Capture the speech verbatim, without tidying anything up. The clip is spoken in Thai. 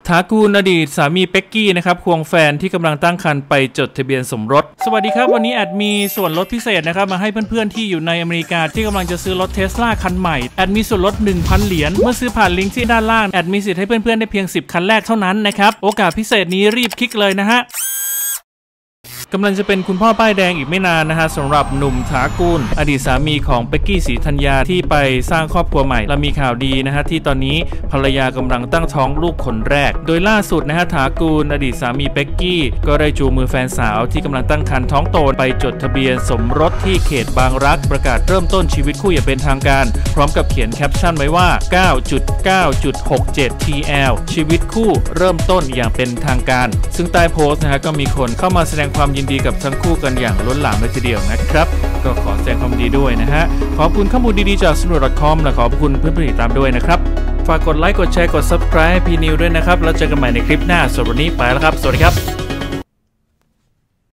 ถากูลอดีตสามีเป็กกี้นะครับควงแฟนที่กำลังตั้งครรภ์ไปจดทะเบียนสมรสสวัสดีครับวันนี้แอดมีส่วนลดพิเศษนะครับมาให้เพื่อนๆที่อยู่ในอเมริกาที่กำลังจะซื้อรถเทสลาคันใหม่แอดมีส่วนลด หนึ่งพัน เหรียญเมื่อซื้อผ่านลิงก์ที่ด้านล่างแอดมีสิทธิ์ให้เพื่อนๆได้เพียงสิบคันแรกเท่านั้นนะครับโอกาสพิเศษนี้รีบคลิกเลยนะฮะกำลังจะเป็นคุณพ่อป้ายแดงอีกไม่นานนะฮะสำหรับหนุ่มถากูลอดีตสามีของเป็กกี้ศรีธัญญาที่ไปสร้างครอบครัวใหม่และมีข่าวดีนะฮะที่ตอนนี้ภรรยากำลังตั้งท้องลูกคนแรกโดยล่าสุดนะฮะถากูลอดีตสามีเป็กกี้ก็ได้จูงมือแฟนสาวที่กำลังตั้งครรภ์ท้องโตไปจดทะเบียนสมรสที่เขตบางรักประกาศเริ่มต้นชีวิตคู่อย่างเป็นทางการพร้อมกับเขียนแคปชั่นไว้ว่า เก้าจุดเก้าจุดหกเจ็ด ที แอล ชีวิตคู่เริ่มต้นอย่างเป็นทางการซึ่งใต้โพสต์นะฮะก็มีคนเข้ามาแสดงความยินดีกับทั้งคู่กันอย่างล้นหลามเลยทีเดียวนะครับก็ขอแสดงความดีด้วยนะฮะขอบคุณข้อมูลดีๆจากสนุด .com และขอบคุณเพื่อนๆที่ติดตามด้วยนะครับฝากกดไลค์กดแชร์กด ซับสไครบ์ ให้พี่นิวด้วยนะครับแล้วเจอกันใหม่ในคลิปหน้าสำหรับวันนี้ไปแล้วครับสวัสดีครับ